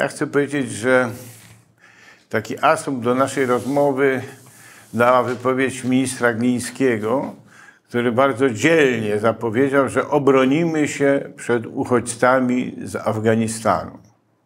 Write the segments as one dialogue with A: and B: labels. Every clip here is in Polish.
A: Ja chcę powiedzieć, że taki asumpt do naszej rozmowy dała wypowiedź ministra Glińskiego, który bardzo dzielnie zapowiedział, że obronimy się przed uchodźcami z Afganistanu.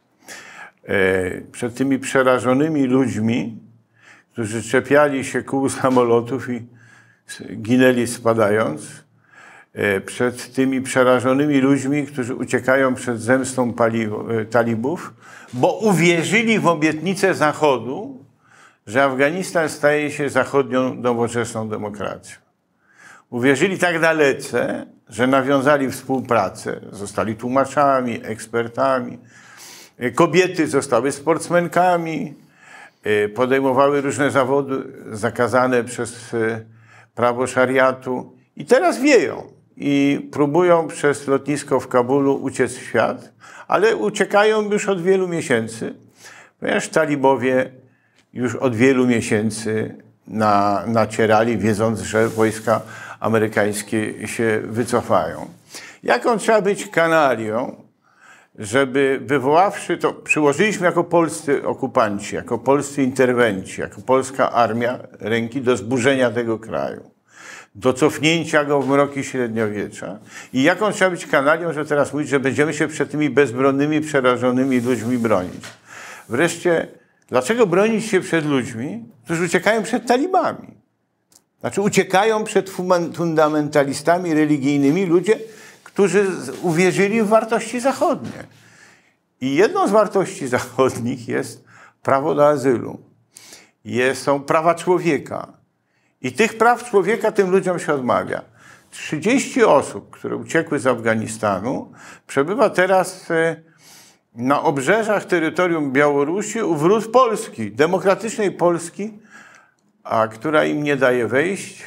A: Przed tymi przerażonymi ludźmi, którzy czepiali się kół samolotów i ginęli spadając, przed tymi przerażonymi ludźmi, którzy uciekają przed zemstą talibów, bo uwierzyli w obietnicę Zachodu, że Afganistan staje się zachodnią, nowoczesną demokracją. Uwierzyli tak dalece, że nawiązali współpracę, zostali tłumaczami, ekspertami. Kobiety zostały sportsmenkami, podejmowały różne zawody zakazane przez prawo szariatu i teraz wieją i próbują przez lotnisko w Kabulu uciec w świat, ale uciekają już od wielu miesięcy, ponieważ talibowie już od wielu miesięcy nacierali, wiedząc, że wojska amerykańskie się wycofają. Jaką trzeba być kanalią, żeby wywoławszy to, przyłożyliśmy jako polscy okupanci, jako polscy interwenci, jako polska armia ręki do zburzenia tego kraju, do cofnięcia go w mroki średniowiecza. I jaką trzeba być kanalią, że teraz mówić, że będziemy się przed tymi bezbronnymi, przerażonymi ludźmi bronić. Wreszcie, dlaczego bronić się przed ludźmi, którzy uciekają przed talibami? Znaczy uciekają przed fundamentalistami religijnymi ludzie, którzy uwierzyli w wartości zachodnie. I jedną z wartości zachodnich jest prawo do azylu. Są prawa człowieka. I tych praw człowieka tym ludziom się odmawia. 30 osób, które uciekły z Afganistanu, przebywa teraz na obrzeżach terytorium Białorusi u wrót Polski, demokratycznej Polski, która im nie daje wejść,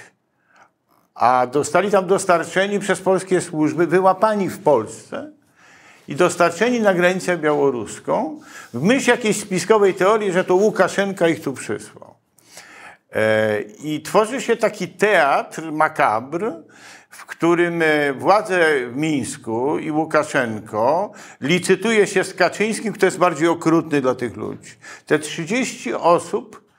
A: a zostali tam dostarczeni przez polskie służby, wyłapani w Polsce i dostarczeni na granicę białoruską w myśl jakiejś spiskowej teorii, że to Łukaszenka ich tu przysłał. I tworzy się taki teatr makabr, w którym władze w Mińsku i Łukaszenko licytuje się z Kaczyńskim, kto jest bardziej okrutny dla tych ludzi. Te 30 osób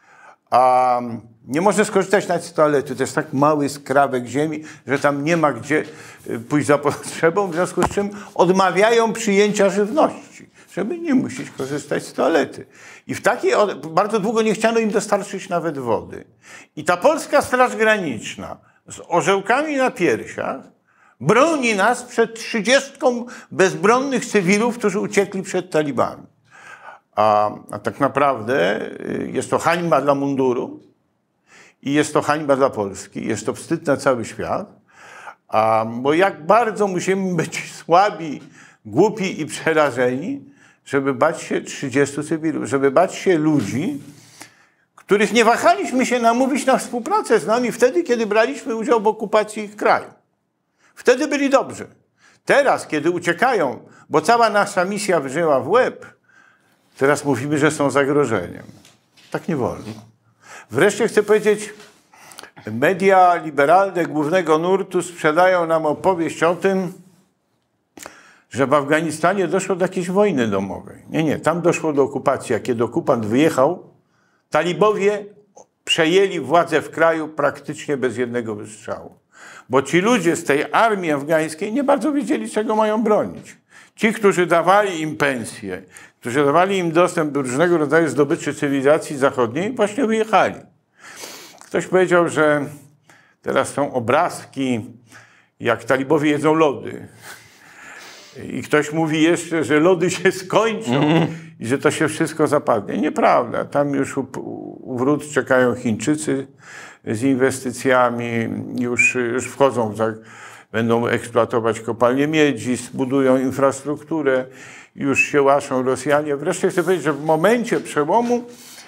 A: nie może skorzystać nawet z toalety. To jest tak mały skrawek ziemi, że tam nie ma gdzie pójść za potrzebą, w związku z czym odmawiają przyjęcia żywności, żeby nie musieć korzystać z toalety. I w takiej, bardzo długo nie chciano im dostarczyć nawet wody. I ta polska Straż Graniczna z orzełkami na piersiach broni nas przed 30 bezbronnych cywilów, którzy uciekli przed talibami. A tak naprawdę jest to hańba dla munduru i jest to hańba dla Polski, jest to wstyd na cały świat, bo jak bardzo musimy być słabi, głupi i przerażeni, żeby bać się 30 cywilów, żeby bać się ludzi, których nie wahaliśmy się namówić na współpracę z nami wtedy, kiedy braliśmy udział w okupacji ich kraju. Wtedy byli dobrzy. Teraz, kiedy uciekają, bo cała nasza misja wzięła w łeb, teraz mówimy, że są zagrożeniem. Tak nie wolno. Wreszcie chcę powiedzieć, media liberalne głównego nurtu sprzedają nam opowieść o tym, że w Afganistanie doszło do jakiejś wojny domowej. Nie, tam doszło do okupacji. A kiedy okupant wyjechał, talibowie przejęli władzę w kraju praktycznie bez jednego wystrzału. Bo ci ludzie z tej armii afgańskiej nie bardzo wiedzieli, czego mają bronić. Ci, którzy dawali im pensje, którzy dawali im dostęp do różnego rodzaju zdobyczy cywilizacji zachodniej, właśnie wyjechali. Ktoś powiedział, że teraz są obrazki, jak talibowie jedzą lody. I ktoś mówi jeszcze, że lody się skończą i że to się wszystko zapadnie. Nieprawda. Tam już u wrót czekają Chińczycy z inwestycjami, już wchodzą, będą eksploatować kopalnie miedzi, zbudują infrastrukturę, już się łaszą Rosjanie. Wreszcie chcę powiedzieć, że w momencie przełomu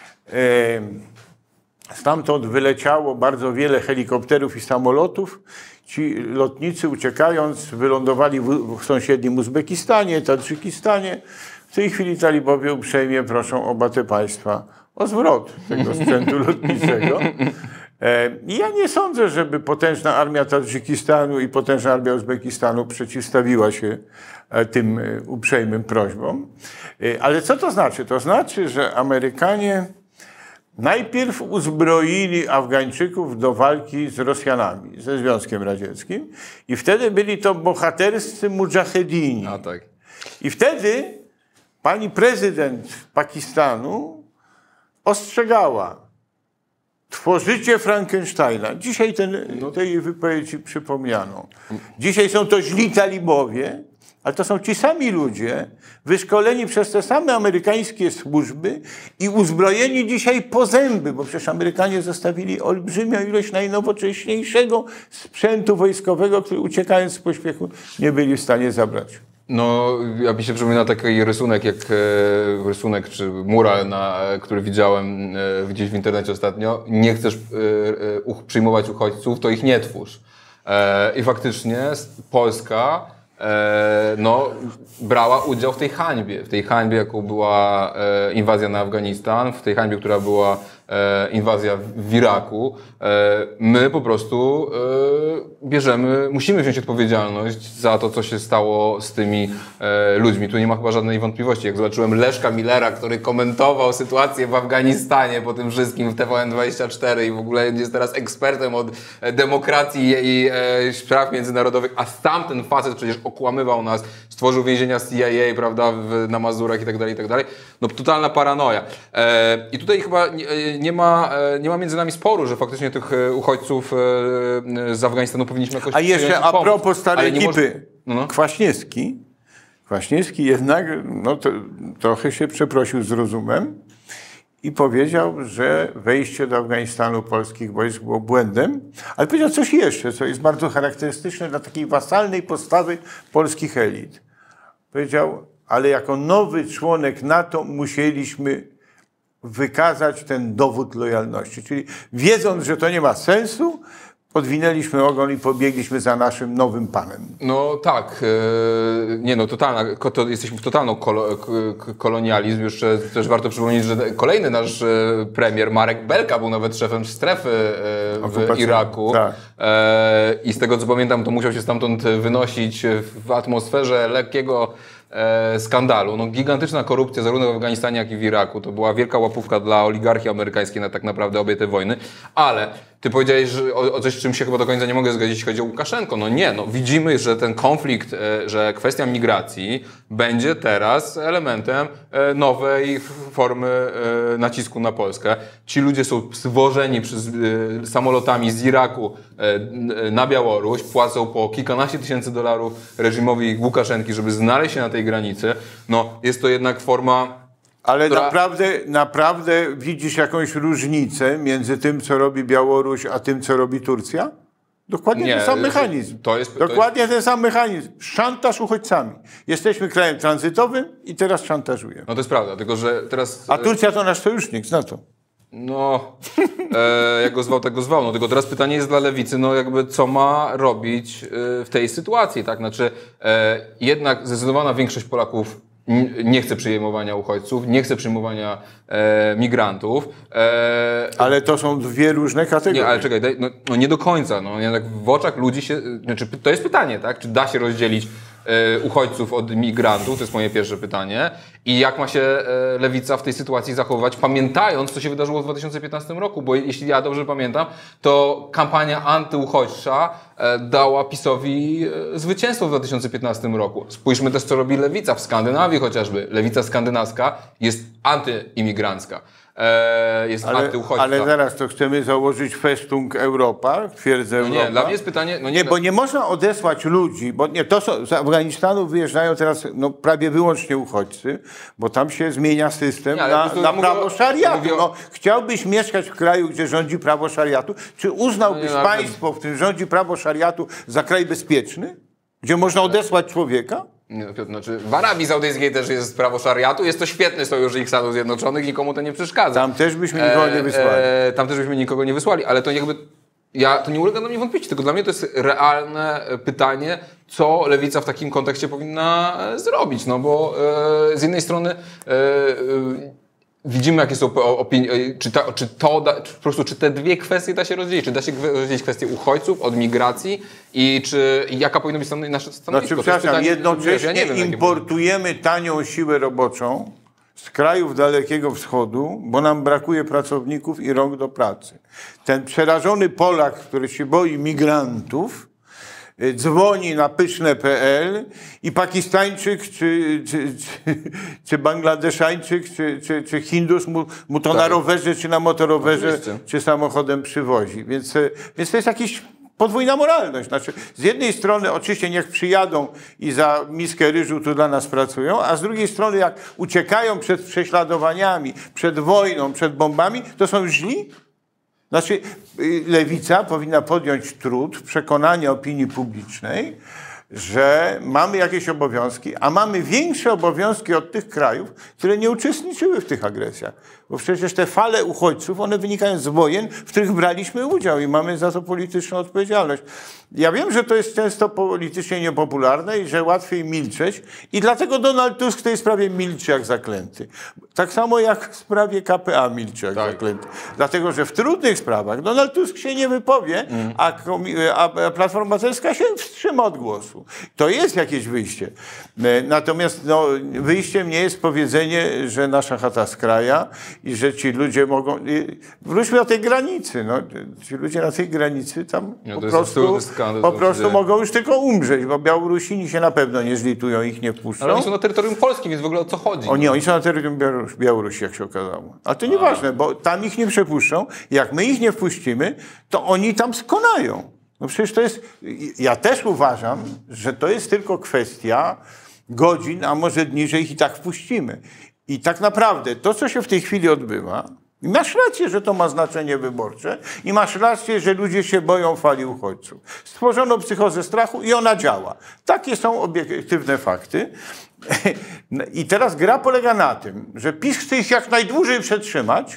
A: stamtąd wyleciało bardzo wiele helikopterów i samolotów. Ci lotnicy, uciekając, wylądowali w sąsiednim Uzbekistanie, Tadżykistanie. W tej chwili talibowie uprzejmie proszą oba te państwa o zwrot tego sprzętu lotniczego. I ja nie sądzę, żeby potężna armia Tadżykistanu i potężna armia Uzbekistanu przeciwstawiła się tym uprzejmym prośbom. Ale co to znaczy? To znaczy, że Amerykanie najpierw uzbroili Afgańczyków do walki z Rosjanami, ze Związkiem Radzieckim i wtedy byli to bohaterscy mudżahedini.
B: A tak.
A: I wtedy pani prezydent Pakistanu ostrzegała: tworzycie Frankensteina. Dzisiaj tej jej wypowiedzi przypomniano. Dzisiaj są to źli talibowie, ale to są ci sami ludzie, wyszkoleni przez te same amerykańskie służby i uzbrojeni dzisiaj po zęby, bo przecież Amerykanie zostawili olbrzymią ilość najnowocześniejszego sprzętu wojskowego, który uciekając z pośpiechu nie byli w stanie zabrać.
B: No, ja mi się przypomina taki rysunek, rysunek czy mural, który widziałem gdzieś w internecie ostatnio. Nie chcesz przyjmować uchodźców, to ich nie twórz. I faktycznie Polska brała udział w tej hańbie, jaką była inwazja na Afganistan, w tej hańbie, która była inwazja w Iraku. My po prostu musimy wziąć odpowiedzialność za to, co się stało z tymi ludźmi. Tu nie ma chyba żadnej wątpliwości. Jak zobaczyłem Leszka Millera, który komentował sytuację w Afganistanie po tym wszystkim w TVN24 i w ogóle jest teraz ekspertem od demokracji i spraw międzynarodowych, a sam ten facet przecież okłamywał nas, stworzył więzienia CIA, prawda, na Mazurach i tak dalej. No totalna paranoja. I tutaj chyba nie ma między nami sporu, że faktycznie tych uchodźców z Afganistanu powinniśmy jakoś
A: przyjąć. A jeszcze a propos starej ekipy,
B: no.
A: Kwaśniewski jednak trochę się przeprosił z rozumem i powiedział, że wejście do Afganistanu polskich wojsk było błędem, ale powiedział coś jeszcze, co jest bardzo charakterystyczne dla takiej wasalnej postawy polskich elit. Powiedział: ale jako nowy członek NATO musieliśmy wykazać ten dowód lojalności. Czyli wiedząc, że to nie ma sensu, podwinęliśmy ogon i pobiegliśmy za naszym nowym panem.
B: No tak, jesteśmy w totalną kolonializm. Już też warto przypomnieć, że kolejny nasz premier, Marek Belka, był nawet szefem strefy w Iraku. Tak. I z tego co pamiętam, to musiał się stamtąd wynosić w atmosferze lekkiego skandalu. No, gigantyczna korupcja zarówno w Afganistanie, jak i w Iraku. To była wielka łapówka dla oligarchii amerykańskiej na tak naprawdę obie te wojny. Ale ty powiedziałeś, że o coś, z czym się chyba do końca nie mogę zgodzić, jeśli chodzi o Łukaszenko. No nie, widzimy, że ten konflikt, że kwestia migracji będzie teraz elementem nowej formy nacisku na Polskę. Ci ludzie są zwożeni samolotami z Iraku na Białoruś, płacą po kilkanaście tysięcy dolarów reżimowi Łukaszenki, żeby znaleźć się na tej granicy. No, jest to jednak forma...
A: Ale naprawdę widzisz jakąś różnicę między tym, co robi Białoruś, a tym, co robi Turcja? Dokładnie ten sam mechanizm. Dokładnie ten sam mechanizm. Szantaż uchodźcami. Jesteśmy krajem tranzytowym i teraz szantażujemy.
B: No to jest prawda, tylko że teraz...
A: A Turcja to nasz sojusznik, zna to.
B: No, jak go zwał, tak go zwał. No, tylko teraz pytanie jest dla lewicy, co ma robić w tej sytuacji, tak? Znaczy, jednak zdecydowana większość Polaków nie chce przyjmowania uchodźców, nie chce przyjmowania migrantów.
A: Ale to są dwie różne kategorie.
B: Nie, ale czekaj, nie do końca. Jednak w oczach ludzi się... Znaczy, to jest pytanie, tak? Czy da się rozdzielić uchodźców od migrantów? To jest moje pierwsze pytanie. I jak ma się lewica w tej sytuacji zachowywać, pamiętając, co się wydarzyło w 2015 roku? Bo jeśli ja dobrze pamiętam, to kampania antyuchodźcza dała PiS-owi zwycięstwo w 2015 roku. Spójrzmy też, co robi lewica w Skandynawii chociażby. Lewica skandynawska jest antyimigrancka. Jest antyuchodźca.
A: Ale zaraz to chcemy założyć Festung Europa, twierdzę Europa.
B: Nie, dla mnie jest pytanie...
A: bo nie można odesłać ludzi, bo nie, z Afganistanu wyjeżdżają teraz prawie wyłącznie uchodźcy, bo tam się zmienia system na prawo szariatu. Chciałbyś mieszkać w kraju, gdzie rządzi prawo szariatu? Czy uznałbyś państwo, w którym rządzi prawo szariatu, za kraj bezpieczny? Gdzie można odesłać człowieka?
B: Znaczy, w Arabii Saudyjskiej też jest prawo szariatu, jest to świetny sojusznik Stanów Zjednoczonych, nikomu to nie przeszkadza.
A: Tam też byśmy nikogo nie wysłali.
B: Tam też byśmy nikogo nie wysłali, ale to to nie ulega na mnie wątpliwości, tylko dla mnie to jest realne pytanie, co lewica w takim kontekście powinna zrobić, bo z jednej strony widzimy, jakie są opinie, czy te dwie kwestie da się rozdzielić? Czy da się rozdzielić kwestię uchodźców od migracji i jaka powinna być nasze stanowisko?
A: Znaczy, przepraszam, jednocześnie importujemy tanią siłę roboczą z krajów Dalekiego Wschodu, bo nam brakuje pracowników i rąk do pracy. Ten przerażony Polak, który się boi migrantów, dzwoni na pyszne.pl i Pakistańczyk, czy Bangladeszańczyk, czy Hindus mu to na rowerze, czy na motorowerze, czy samochodem przywozi. Więc to jest jakiś podwójna moralność. Znaczy, z jednej strony oczywiście niech przyjadą i za miskę ryżu tu dla nas pracują, a z drugiej strony jak uciekają przed prześladowaniami, przed wojną, przed bombami, to są źli. Znaczy, lewica powinna podjąć trud przekonania opinii publicznej, że mamy jakieś obowiązki, a mamy większe obowiązki od tych krajów, które nie uczestniczyły w tych agresjach. Bo przecież te fale uchodźców, one wynikają z wojen, w których braliśmy udział i mamy za to polityczną odpowiedzialność. Ja wiem, że to jest często politycznie niepopularne i że łatwiej milczeć i dlatego Donald Tusk w tej sprawie milczy jak zaklęty. Tak samo jak w sprawie KPA milczy jak zaklęty. Dlatego, że w trudnych sprawach Donald Tusk się nie wypowie, a Platforma Obywatelska się wstrzyma od głosu. To jest jakieś wyjście. Natomiast wyjściem nie jest powiedzenie, że nasza chata skraja i że ci ludzie mogą... Wróćmy do tej granicy. Ci ludzie na tej granicy tam po prostu mogą już tylko umrzeć, bo Białorusini się na pewno nie zlitują, ich nie wpuszczą.
B: Ale oni są na terytorium Polski, więc w ogóle o co chodzi?
A: Oni są na terytorium Białorusi, jak się okazało. Ale to nieważne, bo tam ich nie przepuszczą. Jak my ich nie wpuścimy, to oni tam skonają. No przecież to jest... Ja też uważam, że to jest tylko kwestia godzin, a może dni, że ich i tak wpuścimy. I tak naprawdę to, co się w tej chwili odbywa, i masz rację, że to ma znaczenie wyborcze i masz rację, że ludzie się boją fali uchodźców. Stworzono psychozę strachu i ona działa. Takie są obiektywne fakty. I teraz gra polega na tym, że PiS chce ich jak najdłużej przetrzymać,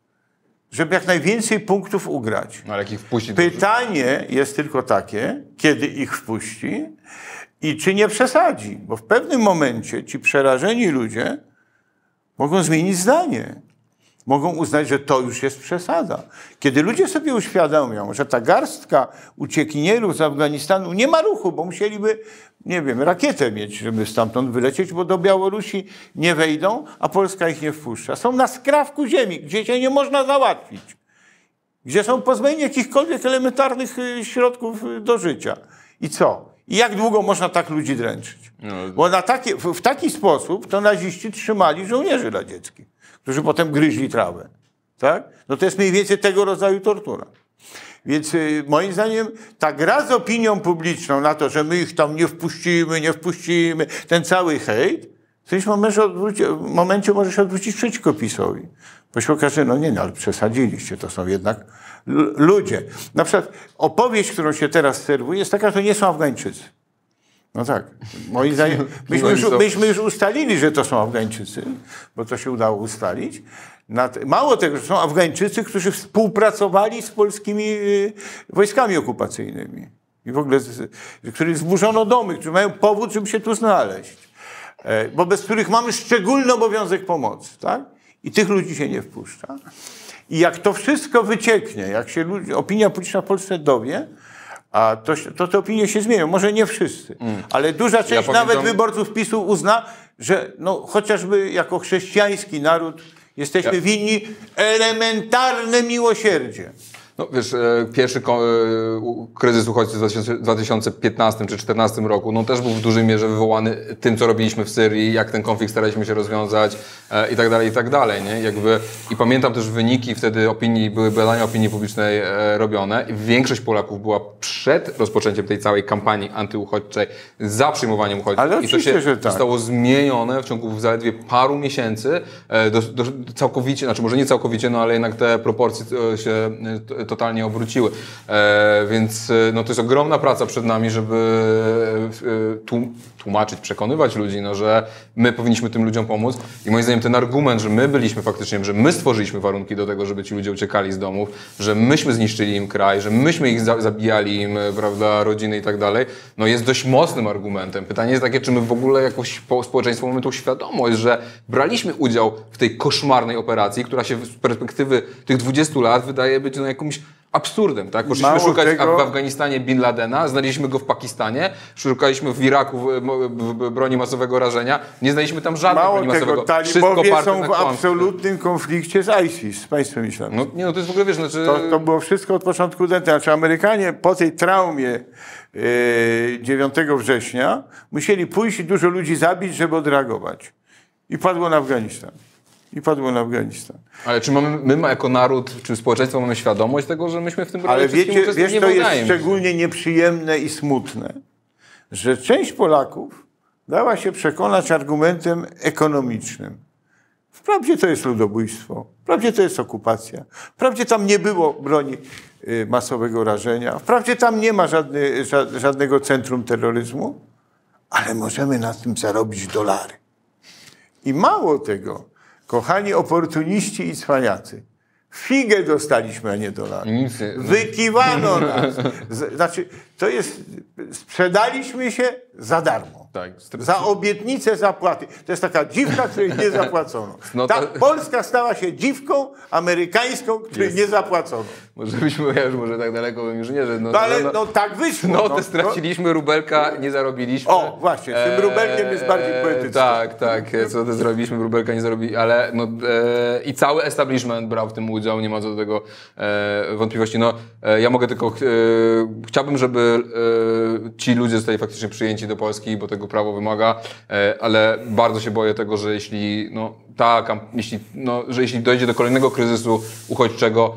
A: żeby jak najwięcej punktów ugrać.
B: Ale jak ich wpuści?
A: Pytanie jest tylko takie, kiedy ich wpuści i czy nie przesadzi. Bo w pewnym momencie ci przerażeni ludzie mogą zmienić zdanie. Mogą uznać, że to już jest przesada. Kiedy ludzie sobie uświadomią, że ta garstka uciekinierów z Afganistanu nie ma ruchu, bo musieliby, nie wiem, rakietę mieć, żeby stamtąd wylecieć, bo do Białorusi nie wejdą, a Polska ich nie wpuszcza. Są na skrawku ziemi, gdzie się nie można załatwić. Gdzie są pozbawieni jakichkolwiek elementarnych środków do życia. I co? I jak długo można tak ludzi dręczyć? Bo w taki sposób to naziści trzymali żołnierzy radzieckich, którzy potem gryźli trawę. Tak? No to jest mniej więcej tego rodzaju tortura. Więc moim zdaniem ta gra z opinią publiczną na to, że my ich tam nie wpuścimy, ten cały hejt, w którymś momencie może się odwrócić przeciwko PiS-owi. Bo się okaże, ale przesadziliście, to są jednak ludzie. Na przykład opowieść, którą się teraz serwuje, jest taka, że to nie są Afgańczycy. No tak. Moim zdaniem, myśmy już ustalili, że to są Afgańczycy, bo to się udało ustalić. Mało tego, że są Afgańczycy, którzy współpracowali z polskimi wojskami okupacyjnymi. I w ogóle, których zburzono domy, którzy mają powód, żeby się tu znaleźć. Wobec których mamy szczególny obowiązek pomocy. Tak? I tych ludzi się nie wpuszcza. I jak to wszystko wycieknie, jak się opinia publiczna w Polsce dowie, a to te opinie się zmienią. Może nie wszyscy, ale duża część nawet wyborców PiS-u uzna, że chociażby jako chrześcijański naród jesteśmy winni elementarne miłosierdzie.
B: No wiesz, pierwszy kryzys uchodźców w 2015 czy 2014 roku, też był w dużej mierze wywołany tym, co robiliśmy w Syrii, jak ten konflikt staraliśmy się rozwiązać i tak dalej, nie? I pamiętam też wyniki wtedy były badania opinii publicznej robione i większość Polaków była przed rozpoczęciem tej całej kampanii antyuchodźczej za przyjmowaniem uchodźców.
A: Ale
B: i to się
A: że tak.
B: zostało zmienione w ciągu zaledwie paru miesięcy całkowicie, znaczy może nie całkowicie, ale jednak te proporcje się totalnie obróciły. Więc no, to jest ogromna praca przed nami, żeby tłumaczyć, przekonywać ludzi, no, że my powinniśmy tym ludziom pomóc. I moim zdaniem ten argument, że my byliśmy faktycznie, że my stworzyliśmy warunki do tego, żeby ci ludzie uciekali z domów, że myśmy zniszczyli im kraj, że myśmy ich zabijali im, prawda, rodziny i tak dalej, no jest dość mocnym argumentem. Pytanie jest takie, czy my w ogóle jako społeczeństwo mamy tą świadomość, że braliśmy udział w tej koszmarnej operacji, która się z perspektywy tych 20 lat wydaje być no, jakimś absurdem, tak? Poszliśmy szukać w Afganistanie Bin Ladena, znaleźliśmy go w Pakistanie, szukaliśmy w Iraku broni masowego rażenia, nie znaleźliśmy tam żadnej broni masowego.
A: Talibowie są w absolutnym konflikcie z ISIS, z państwem islamskim.
B: No, nie, no to jest w ogóle, wiesz, znaczy...
A: To było wszystko od początku dnia. Znaczy Amerykanie po tej traumie 9 września musieli pójść i dużo ludzi zabić, żeby odreagować. I padło na Afganistan.
B: Ale czy my jako naród, czy społeczeństwo mamy świadomość tego, że myśmy w tym
A: Ale wiesz, to jest szczególnie nieprzyjemne i smutne, że część Polaków dała się przekonać argumentem ekonomicznym. Wprawdzie to jest ludobójstwo, wprawdzie to jest okupacja, wprawdzie tam nie było broni masowego rażenia, wprawdzie tam nie ma żadnego centrum terroryzmu, ale możemy na tym zarobić dolary. I mało tego, kochani oportuniści i cwaniacy, figę dostaliśmy, a nie dolary. Wykiwano nas. Znaczy, to jest, sprzedaliśmy się za darmo. Tak, za obietnicę zapłaty. To jest taka dziwka, której nie zapłacono. No to... Polska stała się dziwką amerykańską, której nie zapłacono.
B: Może byśmy, ja już może tak daleko bym już nie, że...
A: No tak wyszło.
B: No to straciliśmy rubelka, nie zarobiliśmy.
A: O, właśnie, z tym rubelkiem jest bardziej poetyczne.
B: Tak, co to zrobiliśmy, rubelka nie zarobiliśmy, ale no i cały establishment brał w tym udział, nie ma co do tego wątpliwości. No, ja mogę tylko, chciałbym, żeby ci ludzie zostali faktycznie przyjęci do Polski, bo tego prawo wymaga, ale bardzo się boję tego, że jeśli dojdzie do kolejnego kryzysu uchodźczego,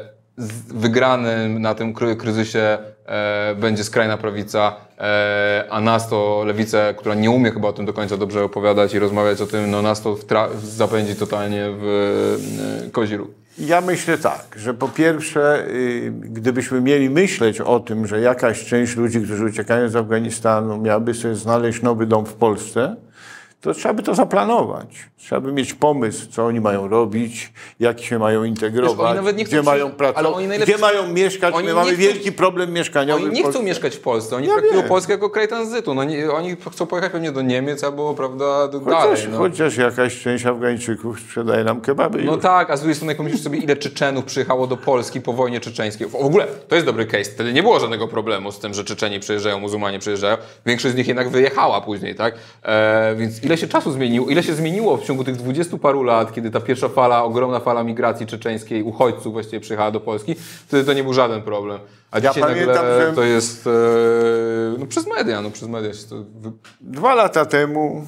B: wygranym na tym kryzysie będzie skrajna prawica, a nas to lewica, która nie umie chyba o tym do końca dobrze opowiadać i rozmawiać o tym, no nas to zapędzi totalnie w kozi róg.
A: Ja myślę tak, że po pierwsze, gdybyśmy mieli myśleć o tym, że jakaś część ludzi, którzy uciekają z Afganistanu, miałaby sobie znaleźć nowy dom w Polsce, to trzeba by to zaplanować. Trzeba by mieć pomysł, co oni mają robić, jak się mają integrować, gdzie mają pracować, gdzie mają mieszkać. My mamy wielki problem mieszkaniowy.
B: Oni nie chcą mieszkać w Polsce, oni traktują Polskę jako kraj tranzytu. No oni chcą pojechać pewnie do Niemiec albo, prawda, dalej.
A: Chociaż jakaś część Afgańczyków sprzedaje nam kebaby.
B: No tak, a z drugiej strony, jak myślisz sobie, ile Czeczenów przyjechało do Polski po wojnie czeczeńskiej. W ogóle, to jest dobry case. Wtedy nie było żadnego problemu z tym, że Czeczeni przyjeżdżają, muzułmanie przyjeżdżają. Większość z nich jednak wyjechała później, tak? Więc ile się czasu zmieniło, ile się zmieniło w ciągu tych 20 paru lat, kiedy ta pierwsza fala, ogromna fala migracji czeczeńskiej, uchodźców właściwie przyjechała do Polski, wtedy to nie był żaden problem. A ja dzisiaj nagle to jest przez media się to...
A: 2 lata temu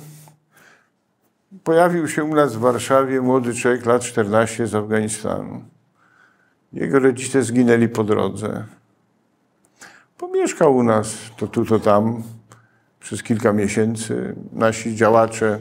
A: pojawił się u nas w Warszawie młody człowiek, lat 14, z Afganistanu. Jego rodzice zginęli po drodze. Pomieszkał u nas, to tu, to tam, przez kilka miesięcy. Nasi działacze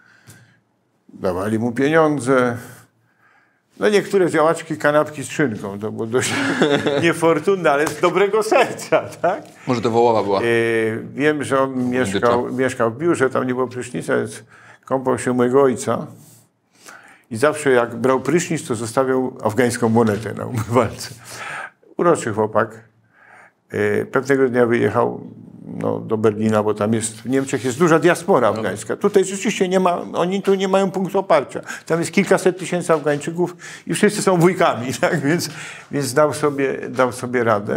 A: dawali mu pieniądze. No niektóre działaczki kanapki z szynką, to było dość niefortunne, ale z dobrego serca, tak?
B: Może to Wołowa była.
A: Wiem, że on mieszkał w biurze, tam nie było prysznica, więc kąpał się u mojego ojca. I zawsze jak brał prysznic, to zostawiał afgańską monetę na umywalce. Uroczy chłopak. Pewnego dnia wyjechał do Berlina, bo tam jest, w Niemczech jest duża diaspora afgańska. Tutaj rzeczywiście nie ma, oni tu nie mają punktu oparcia. Tam jest kilkaset tysięcy Afgańczyków i wszyscy są wujkami, tak? Więc dał sobie radę.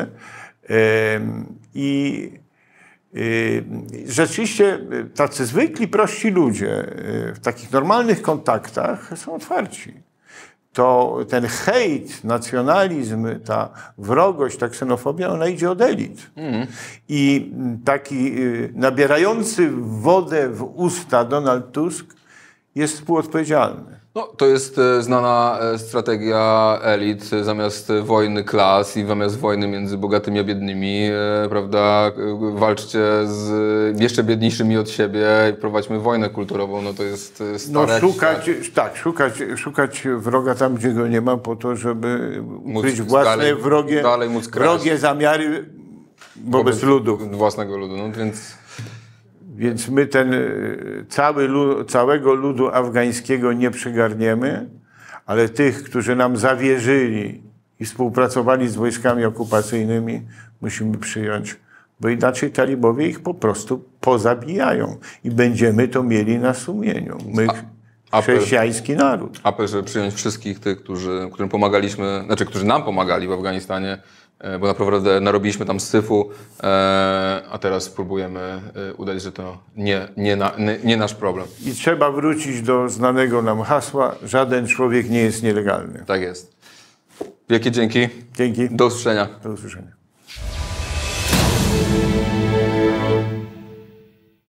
A: Rzeczywiście tacy zwykli, prości ludzie w takich normalnych kontaktach są otwarci. To ten hejt, nacjonalizm, ta wrogość, ta ksenofobia, ona idzie od elit. I taki nabierający wodę w usta Donald Tusk jest współodpowiedzialny.
B: No, to jest znana strategia elit. Zamiast wojny klas i zamiast wojny między bogatymi a biednymi, prawda, walczcie z jeszcze biedniejszymi od siebie i prowadźmy wojnę kulturową. No to jest stare...
A: Szukać wroga tam, gdzie go nie ma, po to, żeby ukryć własne wrogie zamiary wobec ludu.
B: Własnego ludu, no więc...
A: Więc my całego ludu afgańskiego nie przygarniemy, ale tych, którzy nam zawierzyli i współpracowali z wojskami okupacyjnymi, musimy przyjąć, bo inaczej talibowie ich po prostu pozabijają i będziemy to mieli na sumieniu. My, chrześcijański naród.
B: Apel, żeby przyjąć wszystkich tych, którym pomagaliśmy, znaczy, którzy nam pomagali w Afganistanie, bo naprawdę narobiliśmy tam syfu, a teraz próbujemy udać, że to nie nasz problem.
A: I trzeba wrócić do znanego nam hasła: żaden człowiek nie jest nielegalny.
B: Tak jest. Wielkie dzięki.
A: Dzięki.
B: Do usłyszenia.
A: Do usłyszenia.